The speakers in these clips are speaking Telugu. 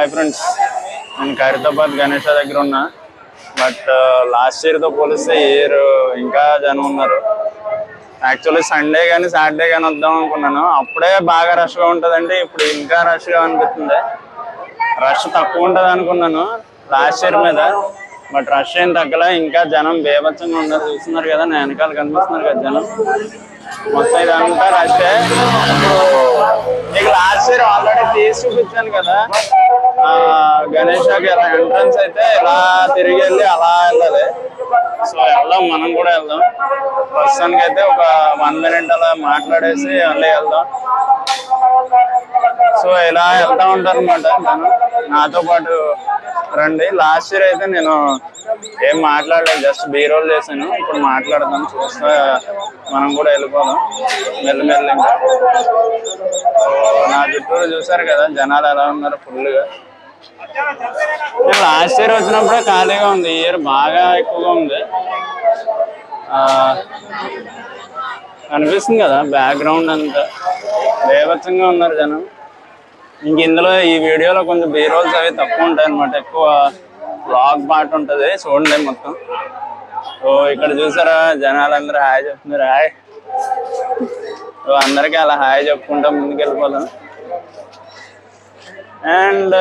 హాయ్ ఫ్రెండ్స్, నేను ఖైరతాబాద్ గణేష్ దగ్గర ఉన్నా. బట్ లాస్ట్ ఇయర్తో పోలిస్తే ఈ ఇయర్ ఇంకా జనం ఉన్నారు. యాక్చువల్లీ సండే కానీ సాటర్డే కానీ వద్దాం అనుకున్నాను. అప్పుడే బాగా రష్గా ఉంటుందంటే ఇప్పుడు ఇంకా రష్గా అనిపిస్తుంది. రష్ తక్కువ ఉంటుంది అనుకున్నాను లాస్ట్ ఇయర్ మీద, బట్ రష్ ఏం తగ్గలే. ఇంకా జనం బేభత్సంగా ఉన్నారు. చూస్తున్నారు కదా, నా వెనకాల కనిపిస్తున్నారు కదా జనం. మొత్తం ఇదంతా రష్ే. నీకు లాస్ట్ ఇయర్ ఆల్రెడీ తీసి చూపించాను కదా, గణేషకి ఎలా ఎంట్రన్స్ అయితే ఇలా తిరిగి వెళ్ళి అలా వెళ్ళాలి. సో వెళ్దాం, మనం కూడా వెళ్దాం. ప్రస్తుతానికి అయితే ఒక 1 minute అలా మాట్లాడేసి మళ్ళీ వెళ్దాం. సో ఇలా వెళ్తా ఉంటాను అనమాట. నేను నాతో పాటు రండి. లాస్ట్ ఇయర్ అయితే నేను ఏం మాట్లాడలేదు, జస్ట్ బీరోల్ చేశాను. ఇప్పుడు మాట్లాడదాం, చూస్తా మనం కూడా వెళ్ళిపోదాం మెల్లమెల్లగా. సో నా చుట్టూరు చూసారు కదా జనాలు ఎలా ఉన్నారు, ఫుల్గా. నేను లాస్ట్ ఇయర్ వచ్చినప్పుడే ఖాళీగా ఉంది, ఈ ఇయర్ బాగా ఎక్కువగా ఉంది. కనిపిస్తుంది కదా బ్యాక్గ్రౌండ్ అంతా, బేభత్సంగా ఉన్నారు జనం. ఇంక ఇందులో ఈ వీడియోలో కొంచెం బీరోల్స్ అవి తక్కువ ఉంటాయి అనమాట, ఎక్కువ బ్లాగ్ పార్ట్ ఉంటుంది. చూడండి మొత్తం. సో ఇక్కడ చూసారా జనాలందరూ హాయ్ చెప్తున్నారు. హాయ్. సో అందరికీ అలా హాయ్ చెప్పుకుంటా ముందుకు వెళ్ళిపోదాం. అండ్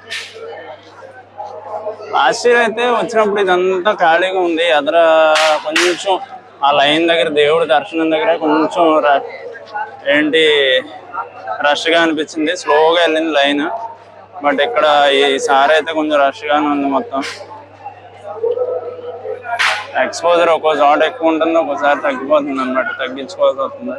లాస్ట్ ఇయర్ అయితే వచ్చినప్పుడు ఇదంతా ఖాళీగా ఉంది. అదర కొంచెం ఆ లైన్ దగ్గర, దేవుడి దర్శనం దగ్గర కొంచెం రష్గా అనిపించింది. స్లోగా వెళ్ళింది లైన్. బట్ ఇక్కడ ఈసారి అయితే కొంచెం రష్గానే ఉంది మొత్తం. ఎక్స్పోజర్ ఒక్కో చోట ఎక్కువ ఉంటుంది, ఒక్కోసారి తగ్గిపోతుంది అనమాట, తగ్గించుకోవాల్సి వస్తుంది.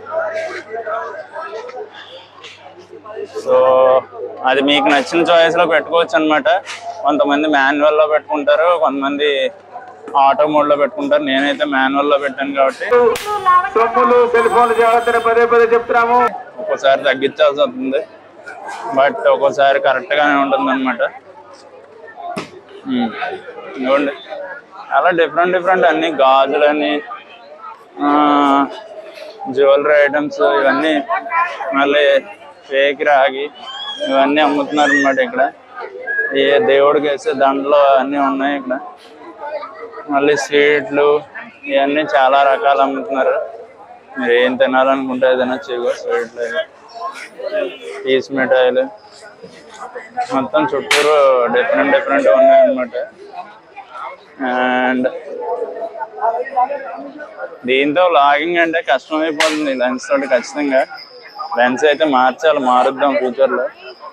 సో అది మీకు నచ్చిన చాయిస్లో పెట్టుకోవచ్చు అనమాట. కొంతమంది మాన్యువల్లో పెట్టుకుంటారు, కొంతమంది ఆటో మోడ్లో పెట్టుకుంటారు. నేనైతే మాన్యువల్లో పెట్టాను కాబట్టి చెప్తున్నాము. ఒక్కోసారి తగ్గించాల్సి వస్తుంది, బట్ ఒక్కోసారి కరెక్ట్గానే ఉంటుంది అనమాట. ఇవ్వండి అలా డిఫరెంట్ అన్ని గాజులని, జ్యువెలరీ ఐటమ్స్, ఇవన్నీ మళ్ళీ ఫేక్ రాగి ఇవన్నీ అమ్ముతున్నారు అనమాట. ఇక్కడ ఏ దేవుడికి వేసే దండలు అన్నీ ఉన్నాయి ఇక్కడ. మళ్ళీ స్వీట్లు ఇవన్నీ చాలా రకాలు అమ్ముతున్నారు. మీరు ఏం తినాలనుకుంటే ఏదైనా చేయగో. స్వీట్లు, పీస్ మిఠాయిలు మొత్తం చుట్టూరు డిఫరెంట్ ఉన్నాయన్నమాట. అండ్ దీంతో లాగింగ్ అంటే కష్టమైపోతుంది లెన్స్ తోటి. ఖచ్చితంగా లెన్స్ అయితే మారుద్దాం ఫ్యూచర్లో.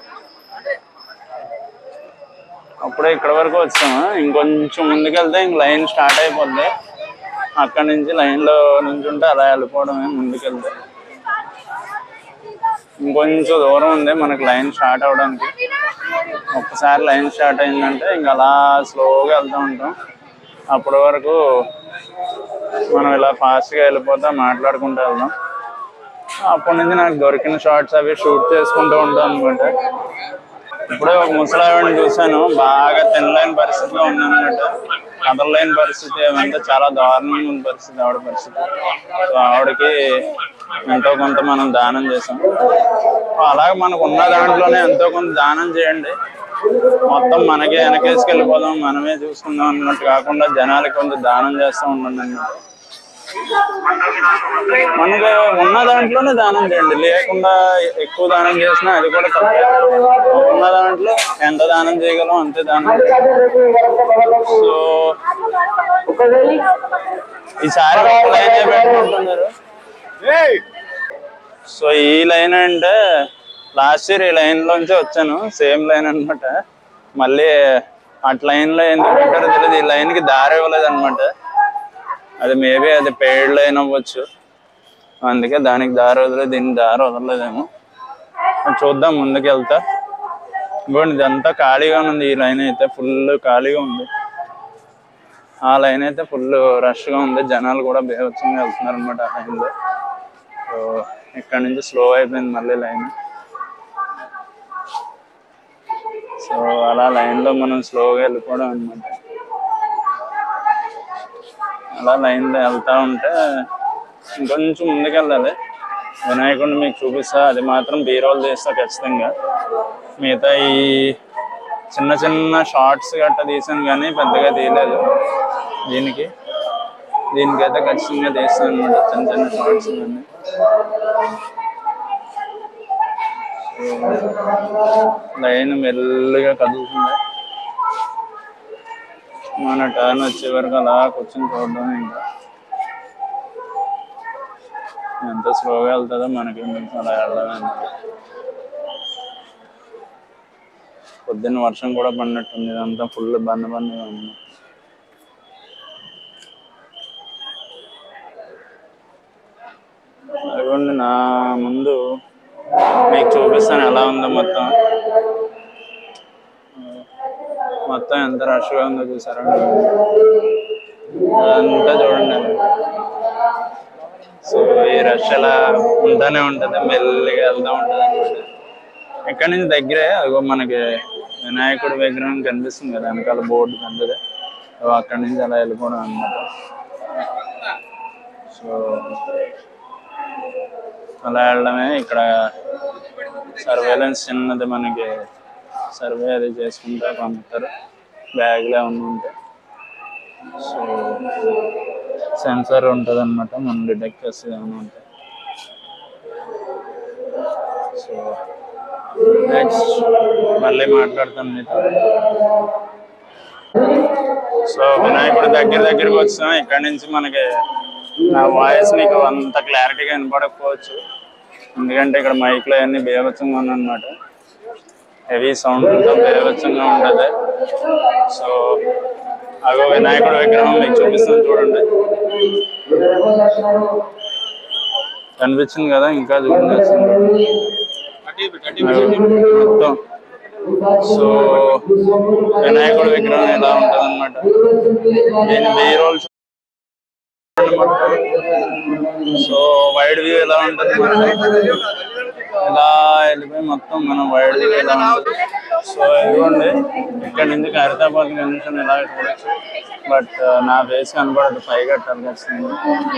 అప్పుడే ఇక్కడ వరకు వచ్చాము, ఇంకొంచెం ముందుకెళ్తే ఇంక లైన్ స్టార్ట్ అయిపోద్ది. అక్కడి నుంచి లైన్లో నుంచుంటే అలా వెళ్ళిపోవడమే. ముందుకెళ్తే ఇంకొంచెం దూరం ఉంది మనకు లైన్ స్టార్ట్ అవడానికి. ఒక్కసారి లైన్ స్టార్ట్ అయిందంటే ఇంక అలా స్లోగా వెళ్తూ ఉంటాం. అప్పటి వరకు మనం ఇలా ఫాస్ట్గా వెళ్ళిపోతా మాట్లాడుకుంటూ వెళ్దాం. అప్పటి నుంచి నాకు దొరికిన షార్ట్స్ అవి షూట్ చేసుకుంటూ ఉంటాం అనమాట. ఇప్పుడే ఒక ముసలావిడని చూశాను, బాగా తినలేని పరిస్థితిలో ఉందన్నమాట. కదలలేని పరిస్థితి, ఏమంటే చాలా దారుణంగా ఉంది పరిస్థితి, ఆవిడ పరిస్థితి. సో ఆవిడకి ఎంతో కొంత మనం దానం చేసాం. అలాగే మనకు ఉన్న దాంట్లోనే ఎంతో కొంత దానం చేయండి. మొత్తం మనకే వెనకేసుకెళ్ళిపోదాం, మనమే చూసుకుందాం అన్నట్టు కాకుండా జనాలకి కొంత దానం చేస్తూ ఉండండి అన్నమాట. మనకు ఉన్న దాంట్లోనే దానం చేయండి, లేకుండా ఎక్కువ దానం చేసినా అది కూడా తప్పే. ఉన్న దాంట్లో ఎంత దానం చేయగలం అంతే దానం. సో ఈసారి లైన్ పెట్టుకుంటున్నారు. సో ఈ లైన్ అంటే లాస్ట్ ఇయర్ ఈ లైన్లోంచి వచ్చాను, సేమ్ లైన్ అనమాట. మళ్ళీ అటు లైన్లో ఎందుకు పెట్టారో తెలియదు, ఈ లైన్కి దారి ఇవ్వలేదు అనమాట. అది మేబీ అది పెయిడ్ లైన్ అవ్వచ్చు, అందుకే దానికి దారి వదలలేదు, దీనికి దారి వదలలేదేమో. చూద్దాం ముందుకు వెళ్తా. ఇంకోండి ఇదంతా ఖాళీగా ఉంది. ఈ లైన్ అయితే ఫుల్ ఖాళీగా ఉంది, ఆ లైన్ అయితే ఫుల్ రష్గా ఉంది. జనాలు కూడా బేవత్సంగా వెళ్తున్నారు అనమాట ఆ లైన్లో. సో ఇక్కడ నుంచి స్లో అయిపోయింది మళ్ళీ లైన్. సో అలా లైన్లో మనం స్లోగా వెళ్ళిపోవడం అనమాట. అలా లైన్లో వెళ్తూ ఉంటే ఇంకొంచెం ముందుకెళ్ళాలి. వినాయకుడిని మీకు చూపిస్తా, అది మాత్రం బీరోల్ చేస్తా ఖచ్చితంగా. మిగతా ఈ చిన్న చిన్న షార్ట్స్ గట్రా తీసాను కానీ పెద్దగా తీయలేదు. దీనికైతే ఖచ్చితంగా తీస్తాను అనమాట చిన్న చిన్న షార్ట్స్ కానీ. లైన్ మెల్లిగా కదులుతుంది. మన టర్న్ వచ్చే వరకు అలా కూర్చొని చూడడం. ఇంకా ఎంత స్లోగా వెళ్తుందో మనకి అలా వెళ్ళడం. పొద్దున్న వర్షం కూడా పడినట్టుంది. ఇదంతా ఫుల్ బందగా ఉంది. అదిగోండి నా ముందు మీకు చూపిస్తాను ఎలా ఉందో మొత్తం ఎంత రష్గా ఉందో చూసారా? అదంతా చూడండి. సో ఈ రష్ అలా ఉంటానే ఉంటుంది, మెల్లిగా వెళ్తూ ఉంటుంది అనమాట. ఇక్కడ నుంచి దగ్గరే అదిగో మనకి వినాయకుడి విగ్రహం కనిపిస్తుంది కదా వెనకాల బోర్డు పెద్దది. అక్కడి నుంచి అలా వెళ్ళిపోవడం అనమాట. సో అలా వెళ్ళడమే. ఇక్కడ సర్వేలెన్స్ చిన్నది మనకి సర్వే అది చేసుకుంటా పంపుతారు బ్యాగ్లో ఏమన్నా ఉంటే. సో సెన్సర్ ఉంటుంది అనమాట, మనం డిటెక్ట్ చేస్తుంది ఏమైనా ఉంటే. సో నెక్స్ట్ మళ్ళీ మాట్లాడతాను మీతో. సో వినాయకుడి దగ్గరికి వచ్చాం. ఇక్కడ నుంచి మనకి నా వాయిస్ నీకు అంత క్లారిటీగా వినపడకపోవచ్చు, ఎందుకంటే ఇక్కడ మైక్లో అన్నీ బేవచ్చంగా ఉన్నాయన్నమాట. హెవీ సౌండ్తో బేవచ్చంగా ఉంటుంది. సో అగో వినాయకుడి విగ్రహం మీకు చూపిస్తాను చూడండి. కనిపించింది కదా, ఇంకా చూడండి మొత్తం. సో వినాయకుడి విగ్రహం ఎలా ఉంటుంది అనమాట. నేను 1000 రోజులు మొత్తం. సో వైడ్ వ్యూ ఎలా ఉంటుంది ఇలా వెళ్ళిపోయి మొత్తం మనం వైడ్ వ్యూ ఎలా ఉంటుంది. సో ఇదిగోండి ఇక్కడ నుంచి ఖైరతాబాద్ కనీసం ఎలా చూడొచ్చు. బట్ నా ఫేస్ కనపడదు, పై కట్టాలి ఖచ్చితంగా.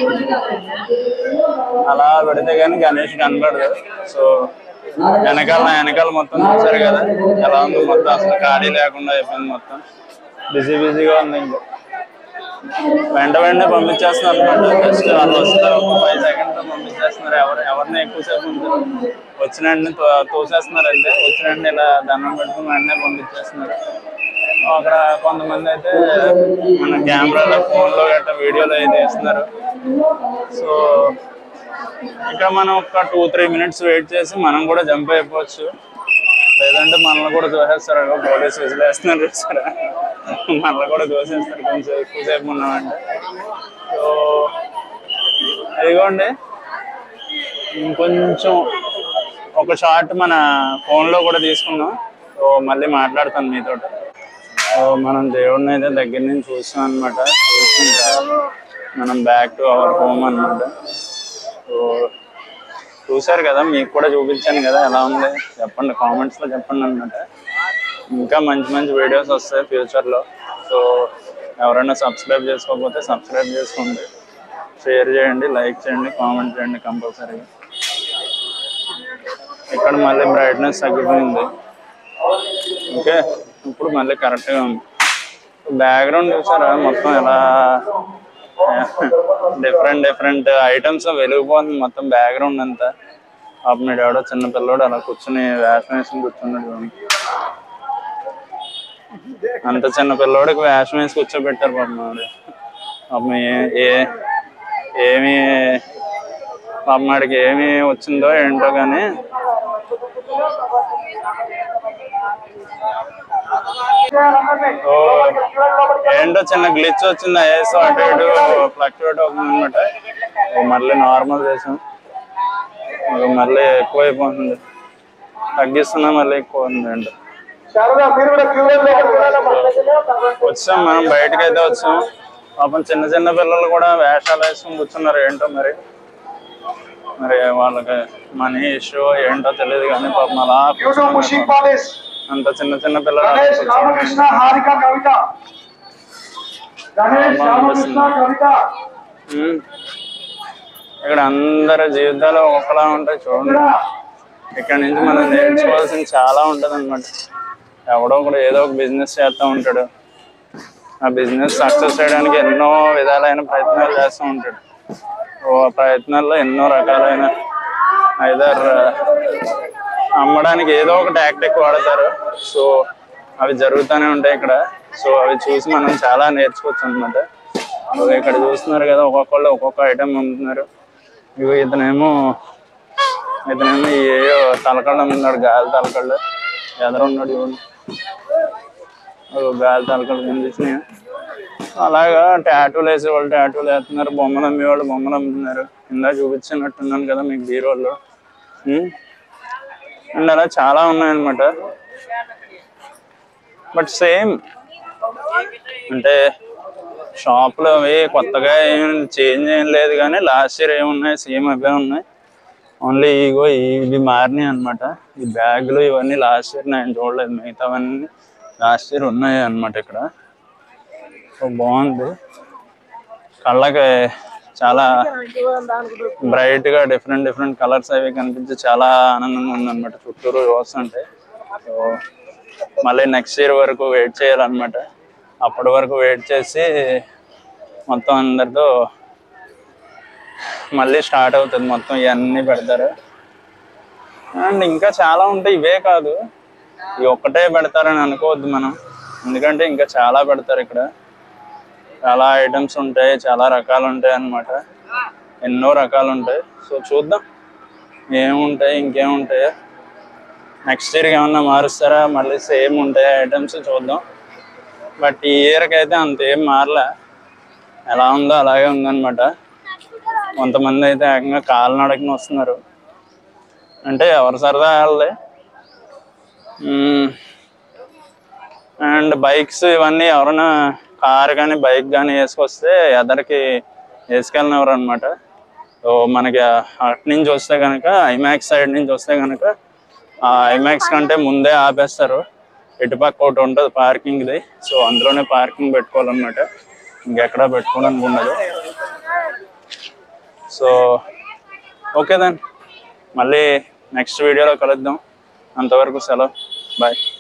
అలా పెడితే కానీ గణేష్ కనపడదు. సో వెనకాల మొత్తం చూసారు కదా ఎలా ఉంది. మొత్తం అసలు ఖాళీ లేకుండా అయిపోయింది, మొత్తం బిజీగా ఉంది. ఇంకా వెంటనే పంపించేస్తున్నారు అనమాట. జస్ట్ వాళ్ళు వస్తారు, ఒక 5 సెకండ్లో పంపించేస్తున్నారు. ఎవరిని ఎక్కువసేపు ఉంటారు, వచ్చిన వెంటనే తోసేస్తున్నారు. అంటే వచ్చిన వెంటనే ఇలా దండం పెట్టుకుని వెంటనే పంపించేస్తున్నారు. అక్కడ కొంతమంది అయితే మన కెమెరాలో ఫోన్లో గట్రా వీడియోలో అయితే తీస్తున్నారు. సో ఇక్కడ మనం ఒక 2-3 మినిట్స్ వెయిట్ చేసి మనం కూడా జంప్ అయిపోవచ్చు. లేదంటే మనల్ని కూడా తోసేస్తారు. పోలీసు విసిలేస్తున్నారు చూస్తారా, మనల్ని కూడా తోసేస్తారు కొంచెం ఎక్కువసేపు ఉన్నామంటే. సో ఇదిగోండి ఇంకొంచెం ఒక షార్ట్ మన ఫోన్లో కూడా తీసుకున్నాం. సో మళ్ళీ మాట్లాడతాను మీతో. సో మనం దేవుడిని అయితే దగ్గర నుంచి చూసాం అనమాట. చూసి ఇంకా మనం బ్యాక్ టు అవర్ హోమ్ అనమాట. సో చూసారు కదా, మీకు కూడా చూపించాను కదా ఎలా ఉంది చెప్పండి, కామెంట్స్లో చెప్పండి అనమాట. ఇంకా మంచి వీడియోస్ వస్తాయి ఫ్యూచర్లో. సో ఎవరైనా సబ్స్క్రైబ్ చేసుకోకపోతే సబ్స్క్రైబ్ చేసుకోండి, షేర్ చేయండి, లైక్ చేయండి, కామెంట్ చేయండి కంపల్సరీగా. ఇక్కడ మళ్ళీ బ్రైట్నెస్ తగ్గిపోయింది. ఓకే, ఇప్పుడు మళ్ళీ కరెక్ట్గా ఉంది. బ్యాక్గ్రౌండ్ చూసారా మొత్తం ఎలా డిఫరెంట్ ఐటమ్స్ వెలిగిపోతుంది మొత్తం బ్యాక్గ్రౌండ్ అంతా. మీరు ఎవడో చిన్న పిల్లోడు అలా కూర్చుని వేషం వేసుకుని కూర్చున్నాడు. అంత చిన్న పిల్లోడికి వేషం వేసి కూర్చోబెట్టారు పాపం. వాడికి ఏమి వచ్చిందో ఏంటో కానీ ఏంటో చిన్న గ్లిచ్ వచ్చింది. ఐఎస్ అటు ఇటు ఫ్లక్చువేట్ అవుతుంది అనమాట. మళ్ళీ నార్మల్ చేసాం, మళ్ళీ ఎక్కువైపోతుంది. తగ్గిస్తున్నా మళ్ళీ ఎక్కువ ఉంది. ఏంటో వచ్చాం మనం, బయటకు అయితే వచ్చాం. పాపం చిన్న పిల్లలు కూడా వేషాలు వేసుకుని కూర్చున్నారు. ఏంటో మరి వాళ్ళకి మనీ ఇష్యూ ఏంటో తెలియదు కానీ పాపం అలా అంత చిన్న పిల్లలు. ఇక్కడ అందరి జీవితాలు ఒకలా ఉంటాయి చూడండి. ఇక్కడ నుంచి మనం నేర్చుకోవాల్సింది చాలా ఉంటుంది అనమాట. ఎవడో కూడా ఏదో ఒక బిజినెస్ చేస్తూ ఉంటాడు. ఆ బిజినెస్ సక్సెస్ చేయడానికి ఎన్నో విధాలైన ప్రయత్నాలు చేస్తూ ఉంటాడు. ప్రయత్నాల్లో ఎన్నో రకాలైన ఐదర్ అమ్మడానికి ఏదో ఒక టాక్టిక్ వాడతారు. సో అవి జరుగుతూనే ఉంటాయి ఇక్కడ. సో అవి చూసి మనం చాలా నేర్చుకోవచ్చు అనమాట. ఇక్కడ చూస్తున్నారు కదా, ఒక్కొక్కళ్ళు ఒక్కొక్క ఐటమ్ అమ్ముతున్నారు. ఇతనేమో ఏయో తలకళ్ళు అమ్ముతున్నాడు, గాలి తలకళ్ళు. ఎదురున్నాడు గాలి తలకళ్ళు కనిపిస్తున్నాయి. అలాగా టాటూలు వేసేవాళ్ళు టాటూలు వేస్తున్నారు, బొమ్మలు అమ్మేవాళ్ళు బొమ్మలు అమ్ముతున్నారు. ఇందా చూపించినట్టున్నాను కదా మీకు బీరోళ్ళు. అండ్ అలా చాలా ఉన్నాయన్నమాట. బట్ సేమ్ అంటే షాప్లో అవి కొత్తగా ఏం చేంజ్ ఏం లేదు, కానీ లాస్ట్ ఇయర్ ఏమున్నాయి సేమ్ అవే ఉన్నాయి. ఓన్లీ ఇవి మారినాయి అనమాట. ఈ బ్యాగులు ఇవన్నీ లాస్ట్ ఇయర్ నేను చూడలేదు, మిగతావన్నీ లాస్ట్ ఇయర్ ఉన్నాయి అనమాట ఇక్కడ. సో బాగుంది, కళ్ళకి చాలా బ్రైట్గా డిఫరెంట్ కలర్స్ అవి కనిపించి చాలా ఆనందంగా ఉందన్నమాట చుట్టూరు చూస్తుంటే. సో మళ్ళీ నెక్స్ట్ ఇయర్ వరకు వెయిట్ చేయాలన్నమాట. అప్పటి వరకు వెయిట్ చేసి మొత్తం అందరితో మళ్ళీ స్టార్ట్ అవుతుంది. మొత్తం ఇవన్నీ పెడతారు. అండ్ ఇంకా చాలా ఉంటాయి, ఇవే కాదు, ఇవి ఒక్కటే పెడతారని అనుకోవద్దు మనం. ఎందుకంటే ఇంకా చాలా పెడతారు ఇక్కడ. చాలా ఐటమ్స్ ఉంటాయి, చాలా రకాలు ఉంటాయి అన్నమాట. ఎన్నో రకాలు ఉంటాయి. సో చూద్దాం ఏముంటాయి ఇంకేముంటాయో. నెక్స్ట్ ఇయర్కి ఏమన్నా మారుస్తారా, మళ్ళీ సేమ్ ఉంటాయి ఐటమ్స్, చూద్దాం. బట్ ఈ ఇయర్కి అయితే అంతేం మారలే, ఎలా ఉందో అలాగే ఉందన్నమాట. కొంతమంది అయితే ఏకంగా కాలినడకన వస్తున్నారు. అంటే ఎవరు సరదా వాళ్ళే. అండ్ బైక్స్ ఇవన్నీ ఎవరైనా కారు కానీ బైక్ కానీ వేసుకొస్తే ఎదరికి వేసుకెళ్ళినవారు అనమాట. సో మనకి అటు నుంచి వస్తే కనుక ఐమాక్స్ సైడ్ నుంచి వస్తే కనుక ఆ ఐమాక్స్ కంటే ముందే ఆపేస్తారు. ఇటుపక్క ఒకటి ఉంటుంది పార్కింగ్ది. సో అందులోనే పార్కింగ్ పెట్టుకోవాలన్నమాట, ఇంకెక్కడా పెట్టుకోవడానికి ఉండదు. సో ఓకే దెన్, మళ్ళీ నెక్స్ట్ వీడియోలో కలుద్దాం. అంతవరకు సెలవు, బాయ్.